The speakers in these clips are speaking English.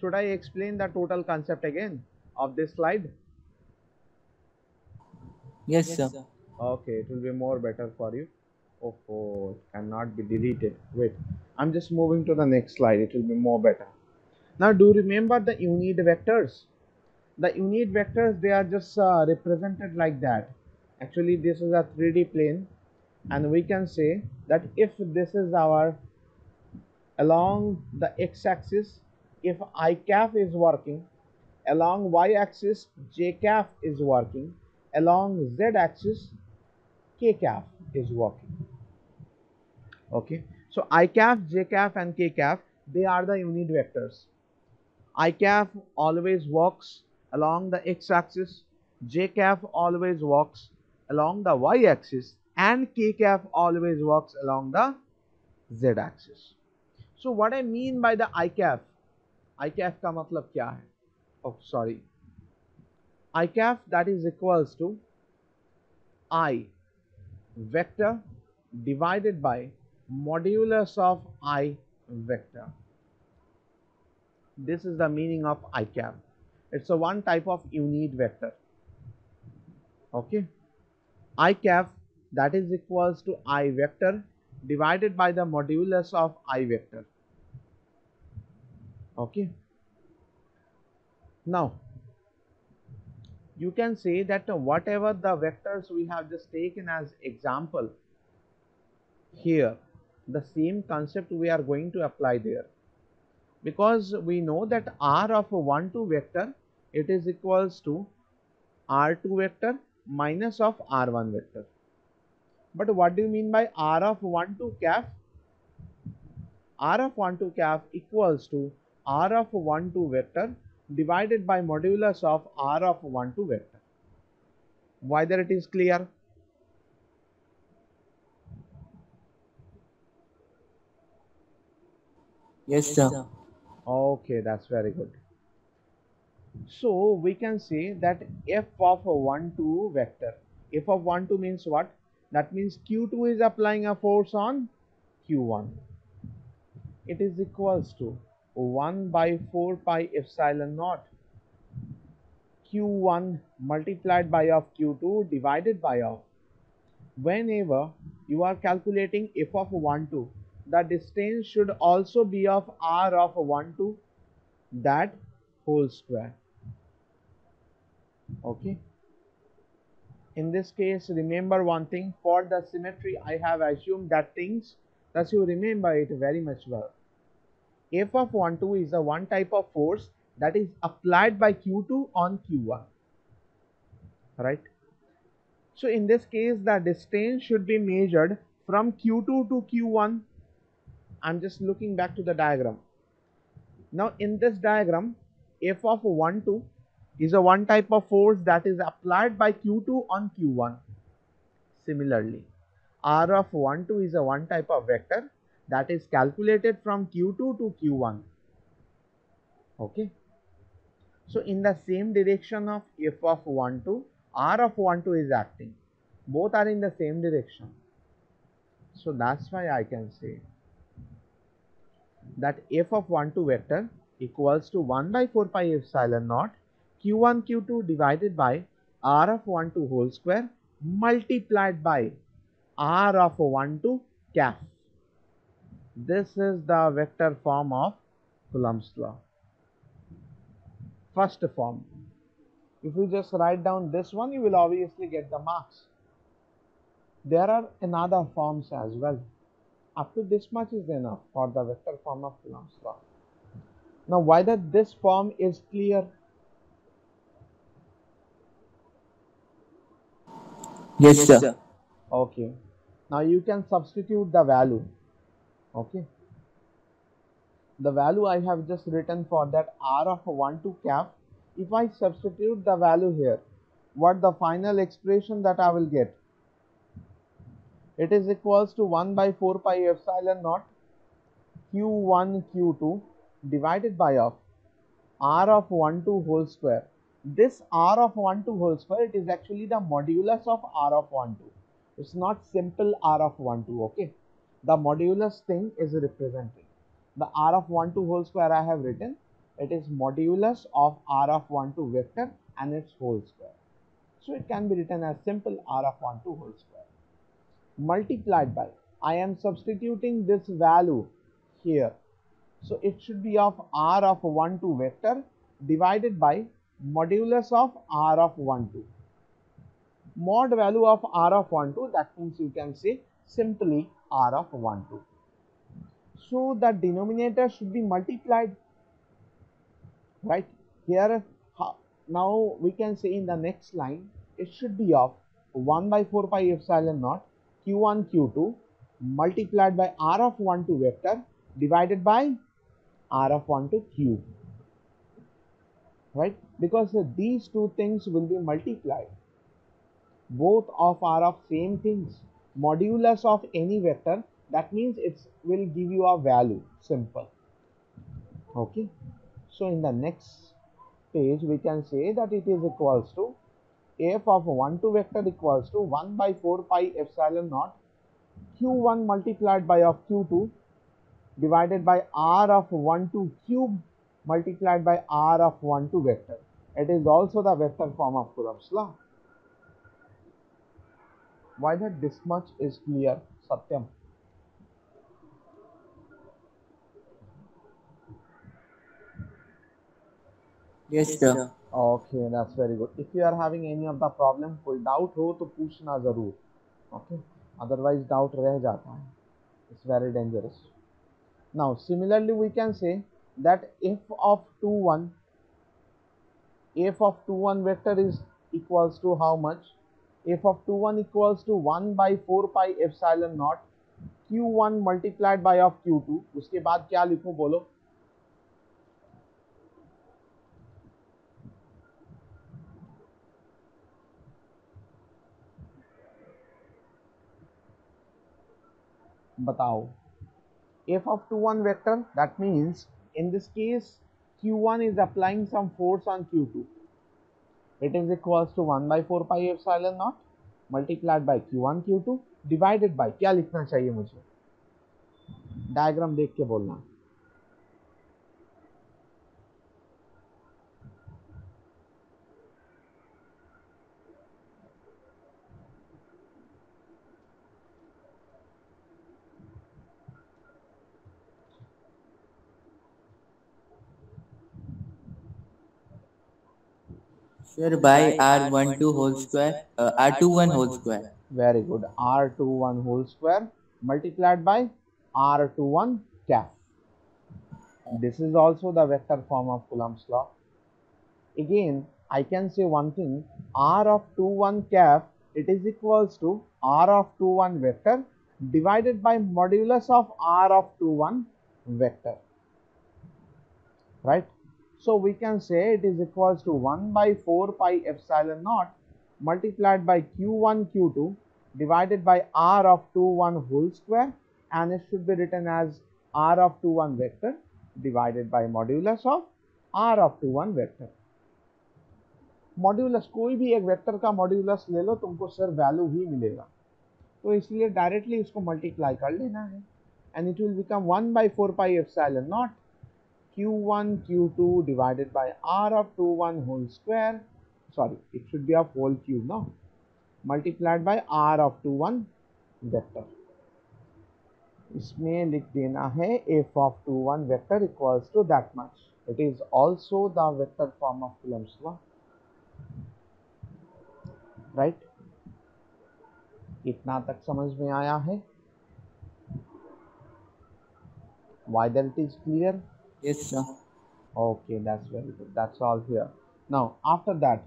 Should I explain the total concept again of this slide? Yes, sir. Okay, it will be more better for you. Oh, it cannot be deleted. Wait, I'm just moving to the next slide. It will be more better. Now, do you remember the unit vectors? The unit vectors, they are just represented like that. Actually, this is a 3D plane, and we can say that if this is our along the x-axis, if I cap is working, along y-axis j cap is working, along z-axis k cap is working. Okay, so I cap, j cap, and k cap, they are the unit vectors. I cap always walks along the x-axis, j cap always walks along the y-axis, and k cap always walks along the z-axis. So what I mean by the I cap का मतलब क्या है? Oh, sorry. I cap that is equals to I vector divided by modulus of I vector. This is the meaning of I cap. It's a one type of unit vector. Okay. I cap that is equals to I vector divided by the modulus of I vector. Okay. Now, you can say that whatever the vectors we have just taken as example here, the same concept we are going to apply there, because we know that r of 1 2 vector, it is equals to r2 vector minus of r1 vector. But what do you mean by r of 1 2 cap? R of 1 2 cap equals to r of 1 2 vector divided by modulus of r of 1 2 vector. Whether it is clear? Yes, sir. Okay, that's very good. So we can say that f of 1 2 vector, f of 1 2 means what? That means q2 is applying a force on q1. It is equals to 1 by 4 pi epsilon naught q1 multiplied by of q2 divided by of. Whenever you are calculating f of 1 2, the distance should also be of r of 1 2, that whole square. Okay. In this case, remember one thing, for the symmetry I have assumed that things, thus you remember it very much well. F of 1 2 is a one type of force that is applied by q2 on q1, right? So in this case, the distance should be measured from q2 to q1. I'm just looking back to the diagram. Now in this diagram, f of 1 2 is a one type of force that is applied by q2 on q1. Similarly, r of 1 2 is a one type of vector that is calculated from q2 to q1. Okay. So in the same direction of f of 1 2, r of 1 2 is acting. Both are in the same direction. So that's why I can say that f of 1 2 vector equals to 1 by 4 pi epsilon naught q1 q2 divided by r of 1 2 whole square multiplied by r of 1 2 cap. This is the vector form of Coulomb's law. First form. If you just write down this one, you will obviously get the marks. There are another forms as well. Up to this much is enough for the vector form of Coulomb's law. Now, whether this form is clear? Yes, sir. Okay. Now you can substitute the value. Okay. The value I have just written for that r of 1 2 cap. If I substitute the value here, what the final expression that I will get? It is equals to 1 by 4 pi epsilon naught q1 q2 divided by of r of 1 2 whole square. This r of 1 2 whole square, it is actually the modulus of r of 1 2. It's not simple r of 1 2. Okay. The modulus thing is represented. The r of 1 2 whole square I have written. It is modulus of r of 1 2 vector and its whole square. So it can be written as simple r of 1 2 whole square multiplied by, I am substituting this value here. So it should be of r of 1 2 vector divided by modulus of r of 1 2. Mod value of r of 1 2, that means you can say simply r of 1 2. So the denominator should be multiplied, right? Here now we can say in the next line it should be of 1 by 4 pi epsilon naught q1 q2 multiplied by r of 1 2 vector divided by r of 1 2 cube, right? Because these two things will be multiplied, both of are of same things, modulus of any vector, that means it will give you a value, simple. Okay, so in the next page we can say that it is equals to f of 1 2 vector equals to 1 by 4 pi epsilon naught q1 multiplied by of q2 divided by r of 1 2 cube multiplied by r of 1 2 vector. It is also the vector form of Coulomb's law. Why that this much is clear, Satyam? Yes, sir. Okay, that's very good. If you are having any of the problem, कोई doubt हो तो पूछना जरूर. Okay, otherwise doubt रह जाता है. It's very dangerous. Now similarly we can say that f of 2 1, f of 2 1 vector is equals to how much? F of 2 1 equals to 1 by 4 pi epsilon naught q1 multiplied by of q2. उसके बाद क्या लिखूं बोलो? बताओ. F of 2 1 vector, that means in this case q1 is applying some force on q2. It is equals to 1 by 4 pi epsilon naught multiplied by q1 q2 divided by, क्या लिखना चाहिए मुझे? डायग्राम देख के बोलना. Sir, by R12 whole square, R21 whole square. Very good. R21 whole square multiplied by R21 cap. This is also the vector form of Coulomb's law. Again, I can say one thing, r of 21 cap, it is equals to r of 21 vector divided by modulus of r of 21 vector, right? So we can say it is equals to 1 by 4 pi epsilon naught multiplied by q1 q2 divided by r of 21 whole square, and it should be written as r of 21 vector divided by modulus of r of 21 vector. Modulus, कोई भी एक vector का modulus ले लो, तुमको सिर्फ value ही मिलेगा, तो इसलिए डायरेक्टली इसको मल्टीप्लाई कर लेना है, and it will become 1 by 4 pi epsilon naught q1 q2 divided by r of 21 whole square, sorry it should be of whole cube now, multiplied by r of 21 vector. इसमें लिख देना है f of 21 vector equals to that much. It is also the vector form of Coulomb's law, right? इतना तक समझ में आया है? Whether it is clear? Yes, sir. Okay, that's very good. That's all here. Now after that,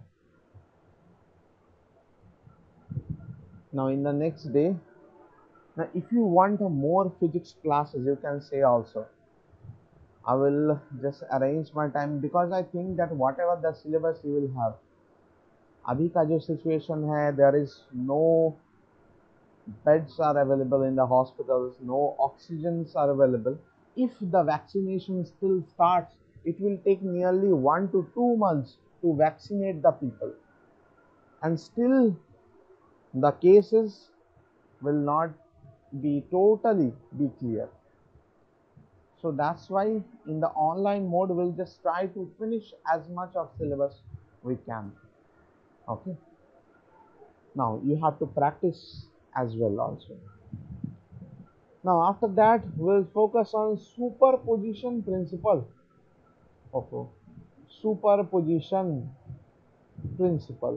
now in the next day, now if you want more physics classes, you can say also. I will just arrange my time, because I think that whatever the syllabus you will have, अभी का जो situation है, there is no beds are available in the hospitals, no oxygens are available. If the vaccination still starts, it will take nearly 1 to 2 months to vaccinate the people, and still the cases will not be totally be clear. So that's why in the online mode we'll just try to finish as much of syllabus we can. Okay, now you have to practice as well also. Now after that we'll focus on superposition principle. Okay, superposition principle.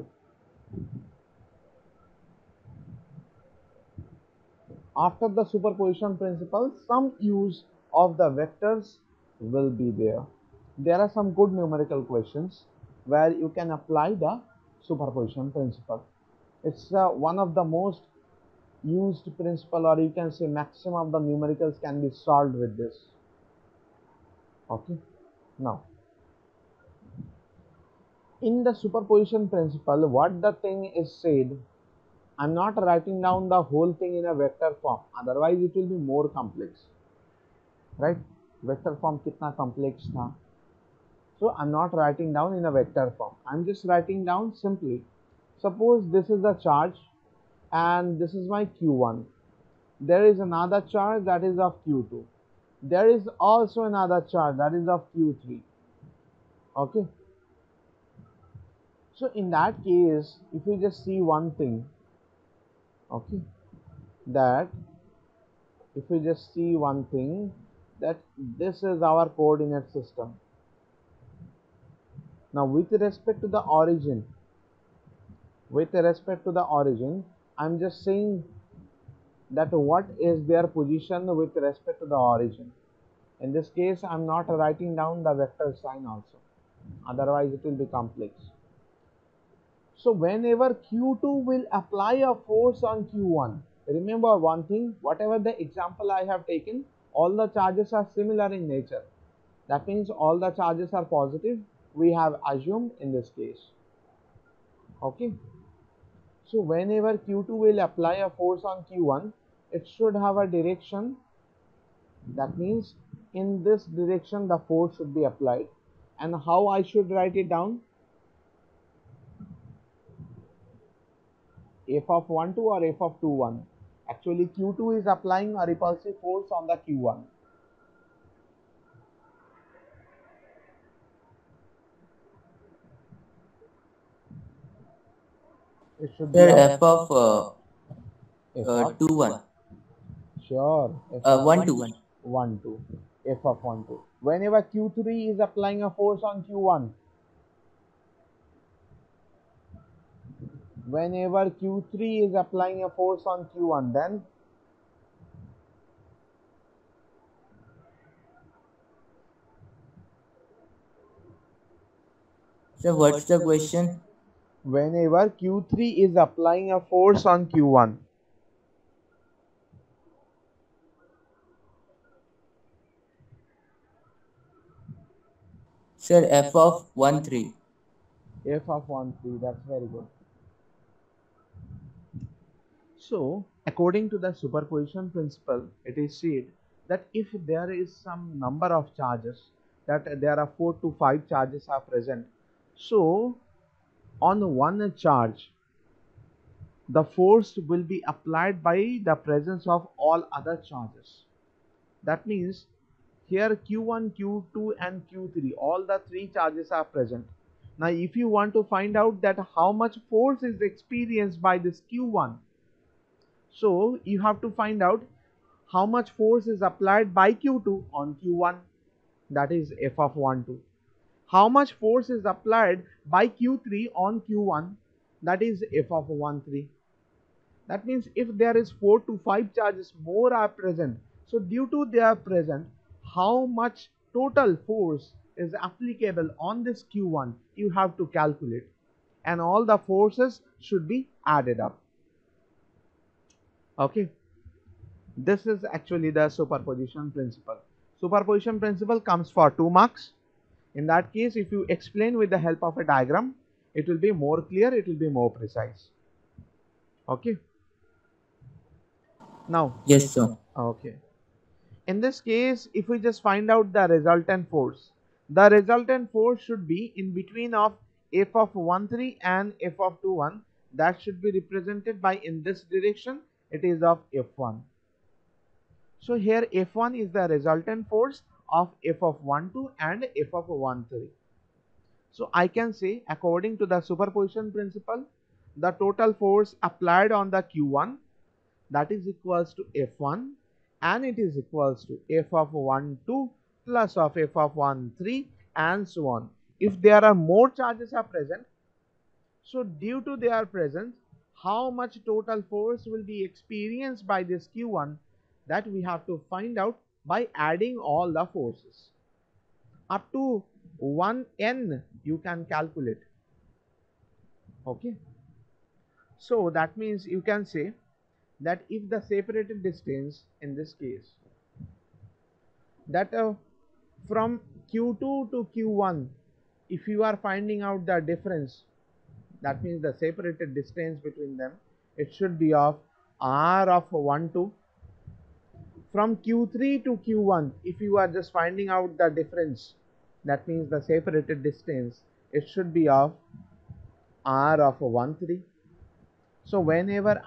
After the superposition principle, some use of the vectors will be there. There are some good numerical questions where you can apply the superposition principle. It's one of the most used principle, or you can say maximum of the numericals can be solved with this. Okay, now in the superposition principle, what the thing is said, I'm not writing down the whole thing in a vector form, otherwise it will be more complex, right? Vector form kitna complex tha. So I'm not writing down in a vector form, I'm just writing down simply, suppose this is the charge and this is my q1, there is another charge that is of q2, there is also another charge that is of q3. Okay, so in that case if you just see one thing, okay, that if we just see one thing, that this is our coordinate system. Now with respect to the origin, I'm just saying that what is their position with respect to the origin. In this case I'm not writing down the vector sign also, otherwise it will be complex. So whenever q2 will apply a force on q1, remember one thing, whatever the example I have taken, all the charges are similar in nature. That means all the charges are positive, we have assumed in this case. Okay, so whenever q2 will apply a force on q1, it should have a direction. That means in this direction the force should be applied. And how I should write it down? F of 1 2 or f of 2 1? Actually q2 is applying a repulsive force on the q1. It should be Sir, f F of of 2 1. sure, f of 1 to 1. 1 2, f of 1 2. Whenever q3 is applying a force on q1, whenever q3 is applying a force on q1, then Sir, what's the question? whenever q3 is applying a force on q1, Sir, F of 1 3. f of 1 3, that's very good. So according to the superposition principle, it is said that if there is some number of charges, that there are 4 to 5 charges are present, so on one charge the force will be applied by the presence of all other charges. That means here q1, q2 and q3, all the three charges are present. Now if you want to find out that how much force is experienced by this q1, so you have to find out how much force is applied by q2 on q1, that is f of 1 2. How much force is applied by q3 on q1, that is f of 1 3. That means if there is 4 to 5 charges more are present, so due to they are present, how much total force is applicable on this q1 you have to calculate, and all the forces should be added up. Okay, this is actually the superposition principle. Superposition principle comes for 2 marks. In that case, if you explain with the help of a diagram, it will be more clear, it will be more precise. Okay, now Yes, sir. okay, in this case if we just find out the resultant force, the resultant force should be in between of f of 1 3 and f of 2 1, that should be represented by, in this direction it is of f1. So here f1 is the resultant force of f of 1 2 and f of 1 3. So I can say, according to the superposition principle, the total force applied on the q1, that is equals to f1, and it is equals to f of 1 2 plus of f of 1 3 and so on. If there are more charges are present, so due to their presence, how much total force will be experienced by this q1, that we have to find out by adding all the forces. Up to 1n you can calculate. Okay. So that means you can say that if the separated distance in this case, that from q2 to q1, if you are finding out the difference, that means the separated distance between them, it should be of r of 1 2. From q3 to q1, if you are just finding out the difference, that means the separated distance, it should be of r of 1 3. So whenever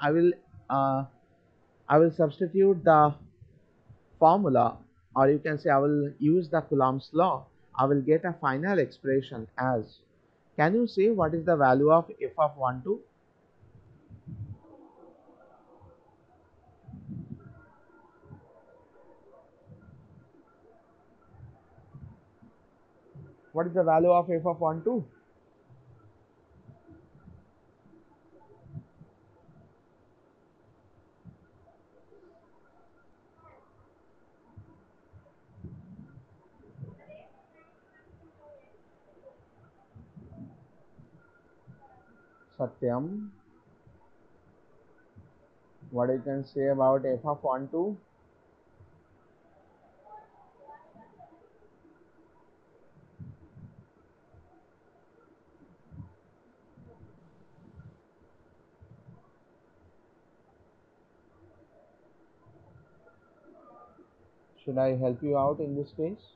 I will substitute the formula, or you can say I will use the Coulomb's law, I will get a final expression as, can you say what is the value of f of 1 2? What is the value of f of 1 2? Satyam, what you can say about f of 1 2? Should I help you out in this case?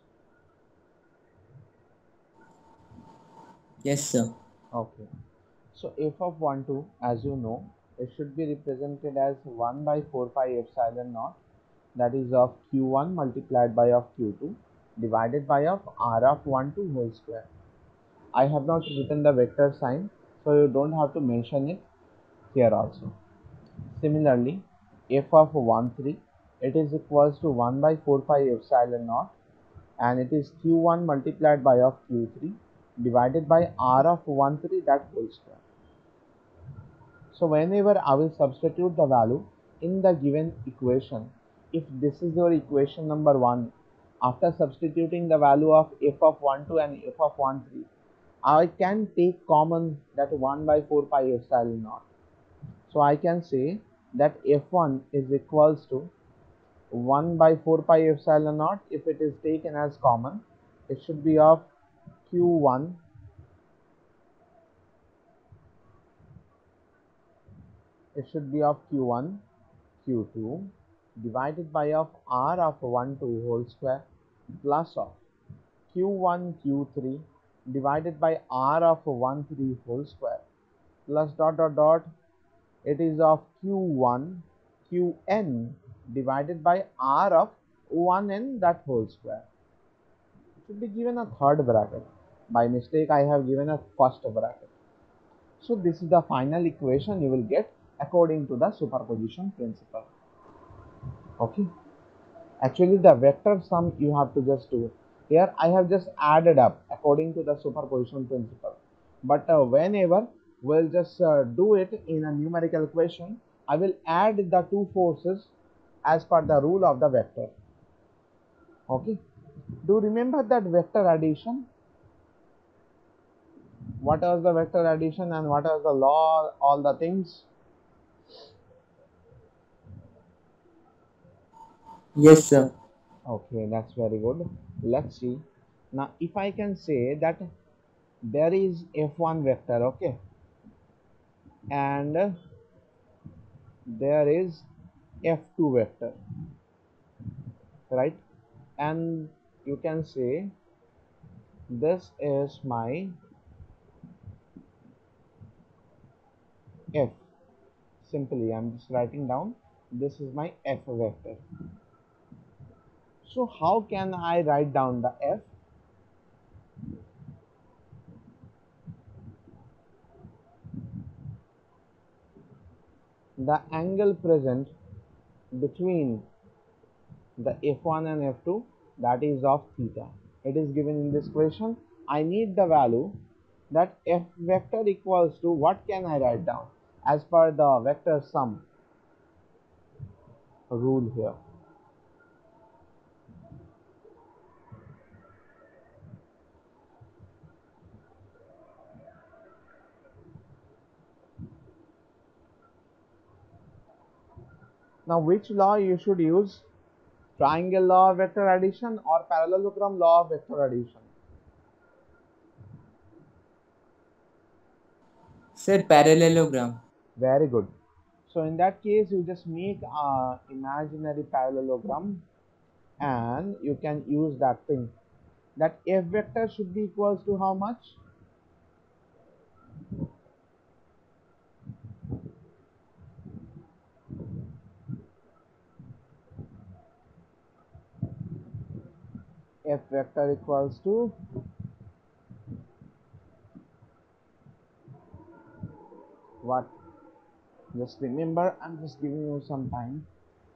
Yes, sir. Okay. So f of 1 2, as you know, it should be represented as 1 by 4 pi epsilon naught, that is of q1 multiplied by of q2 divided by of r of 1 2 whole square. I have not written the vector sign, so you don't have to mention it here also. Similarly, f of 1 3, it is equals to 1 by 4 pi epsilon naught, and it is q1 multiplied by of q3 divided by r of 1 3, that whole square. So whenever I will substitute the value in the given equation, if this is your equation number 1, after substituting the value of f of 1 2 and f of 1 3, I can take common that 1 by 4 pi epsilon naught. So I can say that f1 is equals to 1 by 4 pi epsilon naught. If it is taken as common, it should be of q1, it should be of q1 q2 divided by of r of 1 2 whole square plus of q1 q3 divided by r of 1 3 whole square plus dot dot dot, it is of q1 qn divided by r of 1n, that whole square. It should be given a third bracket. By mistake I have given a first bracket. So this is the final equation you will get according to the superposition principle. Okay. Actually the vector sum you have to just do. Here I have just added up according to the superposition principle. But whenever we'll just do it in a numerical equation, I will add the two forces as per the rule of the vector. Okay. Do remember that vector addition? What was the vector addition and what was the law, all the things? Yes, sir. Okay, that's very good. Let's see. Now if I can say that there is f1 vector, okay, and there is f2 vector, right, and you can say this is my f. Simply I'm just writing down, this is my f vector. So how can I write down the F? The angle present between the F1 and F2, that is of theta. It is given in this question. I need the value that F vector equals to, what can I write down as per the vector sum rule here. Now which law you should use? Triangle law of vector addition or parallelogram law of vector addition? Sir, parallelogram. Very good. So in that case, you just make a imaginary parallelogram and you can use that thing. That F vector should be equals to how much? F vector equals to what? Just remember, I'm just giving you some time.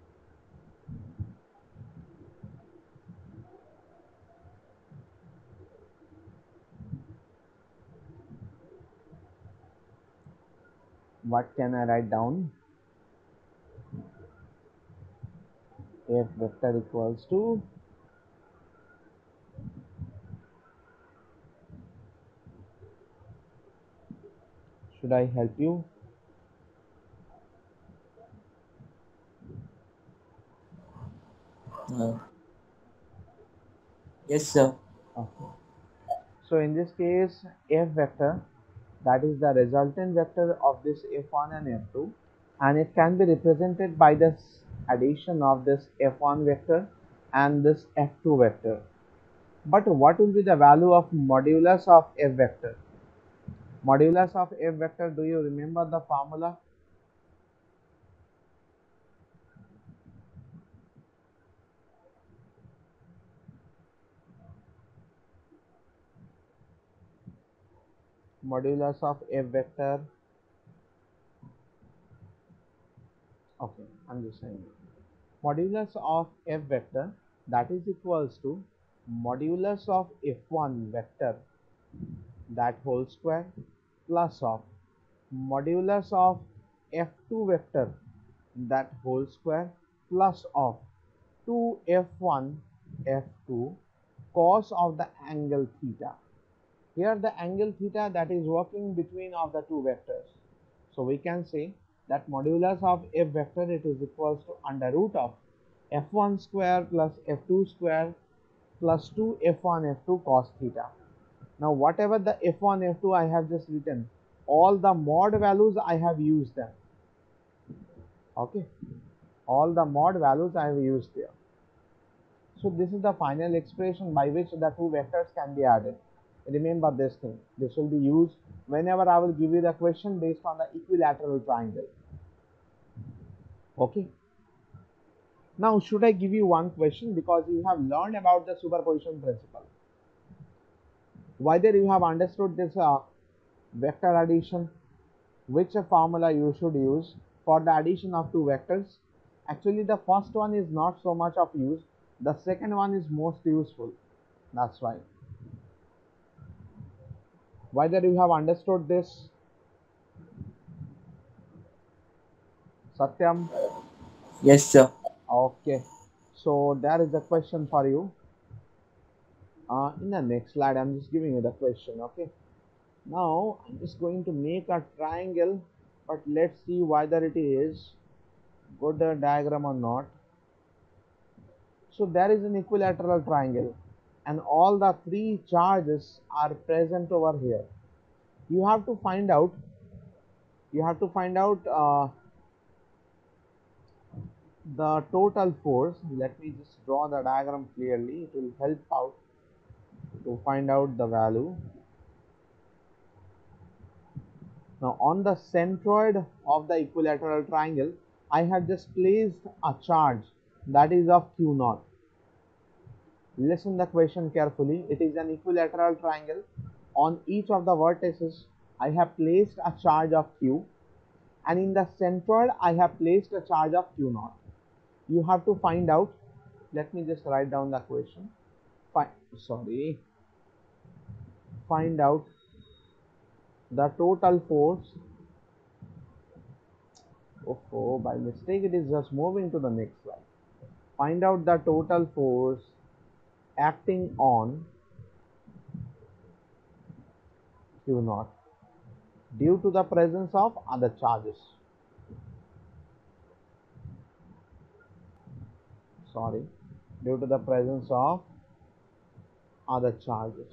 What can I write down? F vector equals to, should I help you? Uh, yes, sir. Okay. So in this case, F vector, that is the resultant vector of this F1 and F2, and it can be represented by this addition of this F1 vector and this F2 vector. But what will be the value of modulus of F vector? Modulus of F vector, do you remember the formula? Modulus of F vector, okay, I'm just saying. Modulus of F vector, that is equals to modulus of F1 vector, that whole square, plus of modulus of F2 vector, that whole square, plus of 2F1 F2 cos of the angle theta. Here the angle theta, that is working between of the two vectors. So we can say that modulus of F vector, it is equals to under root of F1 square plus F2 square plus 2 F1 F2 cos theta. Now whatever the F1 F2 I have just written, all the mod values I have used them. Okay, all the mod values I have used there. So this is the final expression by which the two vectors can be added. Remember this thing. This will be used whenever I will give you the question based on the equilateral triangle. Okay. Now should I give you one question, because you have learned about the superposition principle. Whether you have understood this vector addition, which formula you should use for the addition of two vectors. Actually the first one is not so much of use, the second one is most useful. That's why. Whether you have understood this, Satyam? Yes, sir. Okay, so there is a question for you. In the next slide I'm just giving you the question. Okay, now I'm just going to make a triangle, but let's see whether it is good diagram or not. So there is an equilateral triangle and all the three charges are present over here. You have to find out, the total force. Let me just draw the diagram clearly, it will help out to find out the value. Now on the centroid of the equilateral triangle, I have just placed a charge that is of Q0. Listen the question carefully. It is an equilateral triangle. On each of the vertices, I have placed a charge of Q, and in the centroid, I have placed a charge of Q naught. You have to find out. Let me just write down the question. Find out the total force. Oh, by mistake, it is just moving to the next slide. Find out the total force acting on Q naught due to the presence of other charges. Due to the presence of other charges.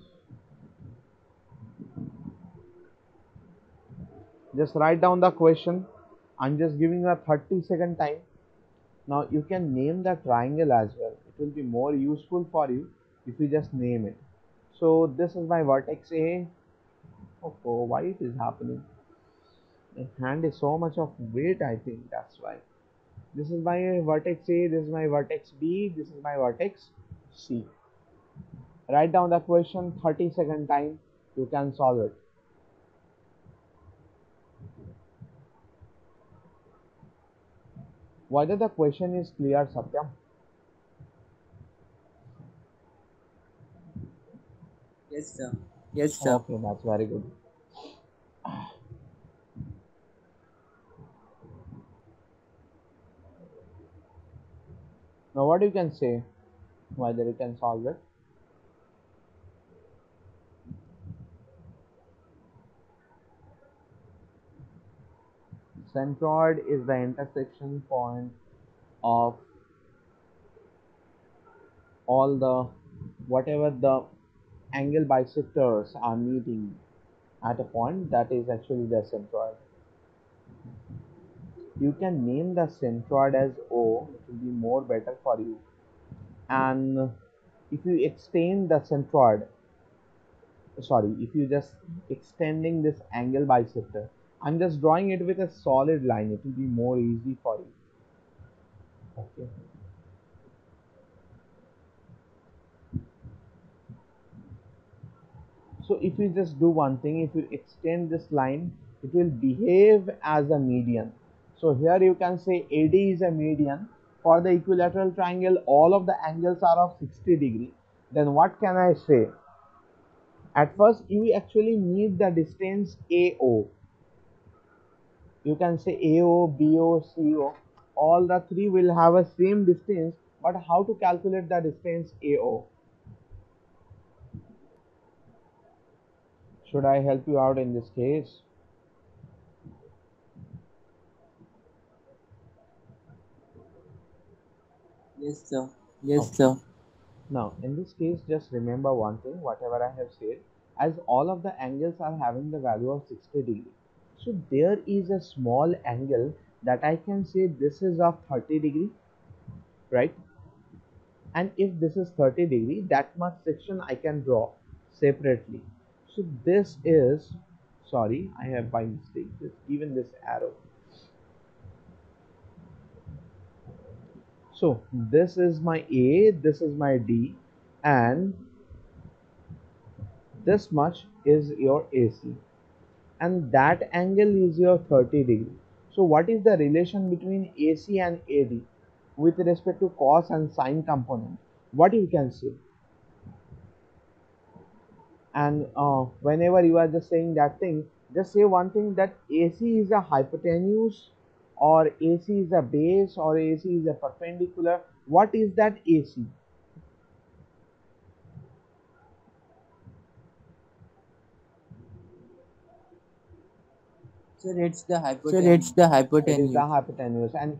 Just write down the question. I'm just giving you a 30-second time. Now you can name the triangle as well. It will be more useful for you if you just name it. So this is my vertex A. Oh, why it is happening? My hand is so much of weight, I think that's why. This is my vertex A, this is my vertex B, this is my vertex C. Write down the question, 30-second time, you can solve it. Whether the question is clear, Satyam? Yes, sir. Yes, sir. Okay, that's very good. Now what you can say, whether you can solve it? Centroid is the intersection point of all the whatever the angle bisectors are meeting at a point, that is actually the centroid. You can name the centroid as O, it will be more better for you. And if you extend the centroid, if you just extending this angle bisector, I'm just drawing it with a solid line, it will be more easy for you. Okay. So if you just do one thing, if you extend this line, it will behave as a median. So here you can say AD is a median. For the equilateral triangle, all of the angles are of 60 degree. Then what can I say? At first, you actually need the distance AO. You can say AO, BO, CO. All the three will have a same distance, but how to calculate the distance AO? Should I help you out in this case? Yes, sir. Yes, sir. Now, in this case, just remember one thing, whatever I have said, as all of the angles are having the value of 60 degree. So there is a small angle that I can say this is of 30 degree, right? And if this is 30 degree, that much section I can draw separately. So this is, sorry, I have by mistake just given this arrow. So this is my A, this is my D, and this much is your AC, and that angle is your 30 degree. So what is the relation between AC and AD with respect to cos and sine component? What you can say? And whenever you are just saying that thing, just say one thing, that AC is a hypotenuse, or AC is a base, or AC is a perpendicular. What is that AC? Sir, it's the Sir, hypotenuse. it's the hypotenuse. It is the hypotenuse. And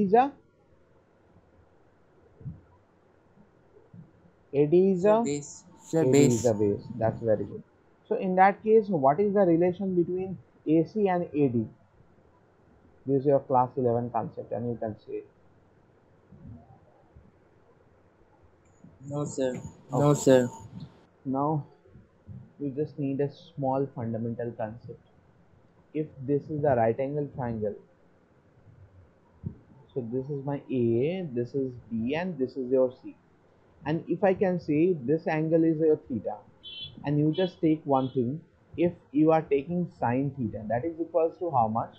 AD is Sir, a base. Sir, AD is a base. That's very good. So in that case, what is the relation between AC and AD? This is your class 11 concept, and you can say. No, sir. No, No, sir. sir. Now you just need a small fundamental concept. If this is the right angle triangle, so this is my A, this is B, and this is your C. And if I can say this angle is your theta, and you just take one thing, if you are taking sine theta, that is equals to how much?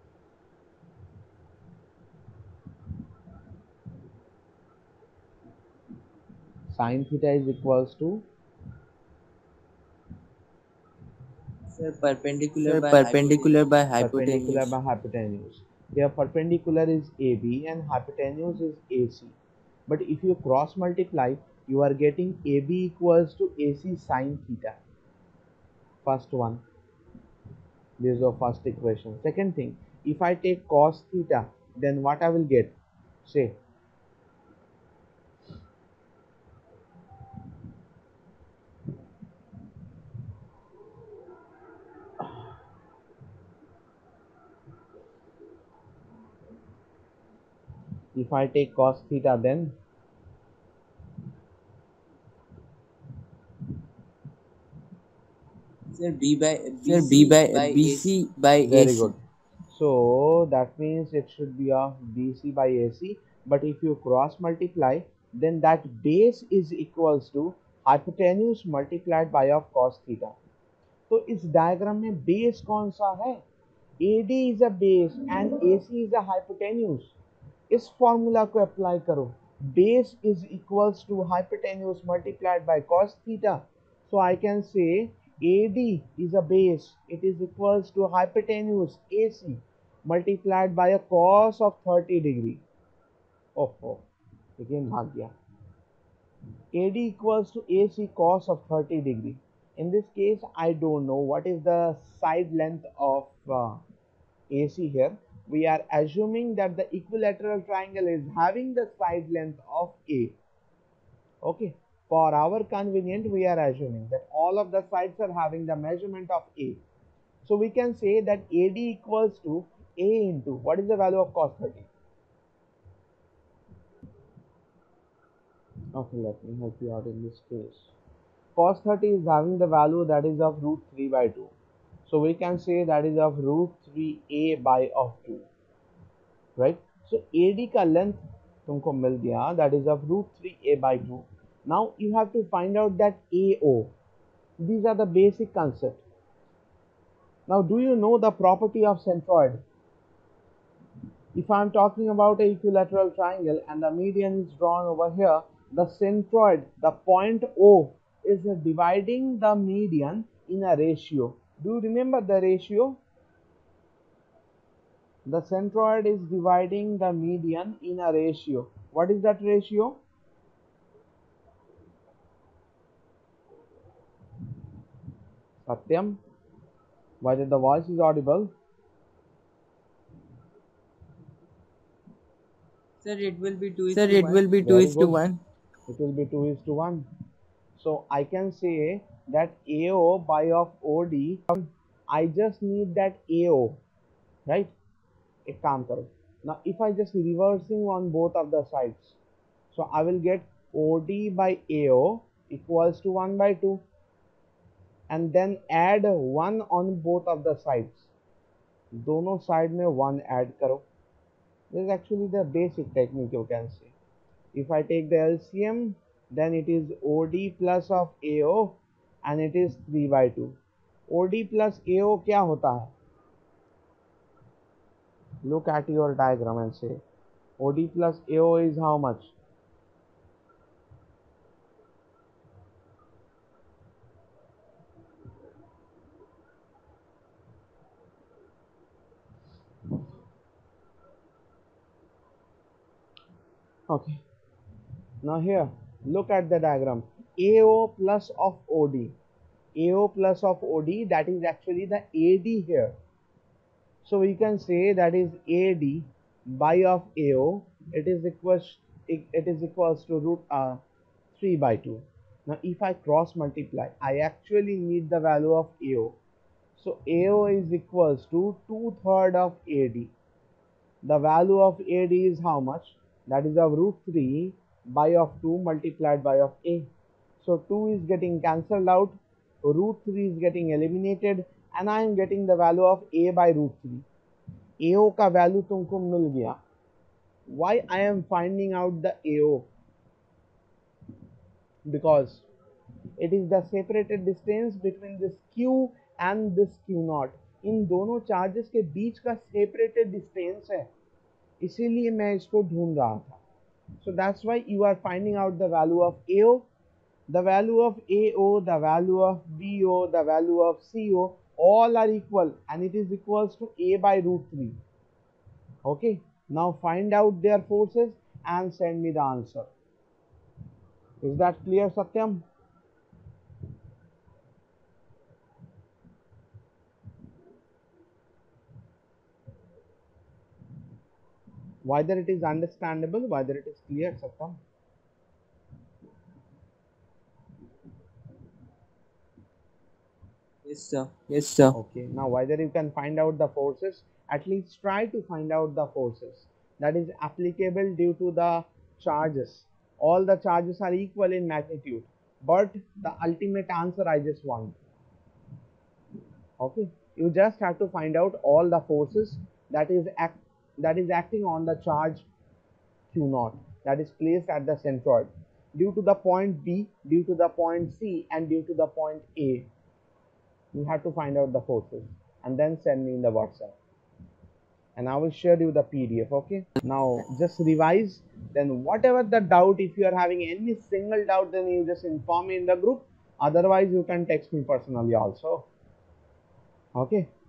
Sine theta is equals to Sir, perpendicular by perpendicular hypotenuse. by hypotenuse. Here perpendicular is AB and hypotenuse is AC. But if you cross multiply, you are getting AB equals to AC sine theta. First one. This is your first equation. Second thing, if I take cos theta, then what I will get? Say, if I take cos theta, then Sir, B by BC by very good. AC. So that means it should be of BC by AC. But if you cross multiply, then that base is equals to hypotenuse multiplied by of cos theta. तो इस diagram में base कौन सा है? AD is a base and AC is a hypotenuse. इस formula को apply करो. Base is equals to hypotenuse multiplied by cos theta. So I can say AD is a base. It is equals to hypotenuse AC multiplied by a cos of 30 degree. Oh, again भाग गया. AD equals to AC cos of 30 degree. In this case, I don't know what is the side length of AC here. We are assuming that the equilateral triangle is having the side length of A. Okay. For our convenience, we are assuming that all of the sides are having the measurement of A. So we can say that AD equals to A into what is the value of cos 30? Okay, let me help you out in this case. Cos 30 is having the value that is of root 3 by 2. So we can say that is of root 3a by of 2. Right? So AD का length तुमको मिल गया, that is of root 3a by 2. Now you have to find out that AO. These are the basic concepts. Now do you know the property of centroid? If I am talking about a equilateral triangle and the median is drawn over here, the centroid, the point O, is dividing the median in a ratio. Do you remember the ratio? The centroid is dividing the median in a ratio. What is that ratio? Satyam, whether the voice is audible? Sir, it will be 2 is Sir, to it 1. will be 2 is to 1. It will be 2 is to 1. So I can say that AO by of OD, I just need that AO, right? एक काम करो. Now if I just reversing on both of the sides, so I will get OD by AO equals to 1 by 2, and then add 1 on both of the sides. दोनों side में 1 add करो. This is actually the basic technique, you can say. If I take the LCM, then it is OD plus of AO and it is 3 by 2. OD plus AO क्या होता है? Look at your diagram and say OD plus AO is how much? Okay. Now here, look at the diagram. AO plus of OD. AO plus of OD, that is actually the AD here. So we can say that is AD by of AO. It is equals to root 3 by 2. Now if I cross multiply, I actually need the value of AO. So AO is equals to 2/3 of AD. The value of AD is how much? That is of root 3 by of 2 multiplied by of A. So 2 is getting cancelled out, root 3 is getting eliminated, and I am getting the value of A by root 3. AO का value तुमको मिल गया. Why I am finding out the AO? because it is the separated distance between this q and this q naught. इन दोनों charges के बीच का separated distance है, इसीलिए मैं इसको ढूंढ रहा था. So that's why you are finding out the value of AO, the value of AO, the value of BO, the value of CO, all are equal and it is equals to A by root 3. Okay, now find out their forces and send me the answer. Is that clear, Satyam? Whether it is understandable, whether it is clear, Satyam? Yes, sir. Yes, sir. Okay, now whether you can find out the forces, at least try to find out the forces that is applicable due to the charges. All the charges are equal in magnitude, but the ultimate answer I just want. Okay, you just have to find out all the forces that is acting on the charge q naught that is placed at the centroid due to the point B, due to the point C, and due to the point A. You have to find out the forces and then send me in the WhatsApp and I will share you the PDF. Okay, now just revise, then whatever the doubt, if you are having any single doubt, then you just inform me in the group, otherwise you can text me personally also. Okay.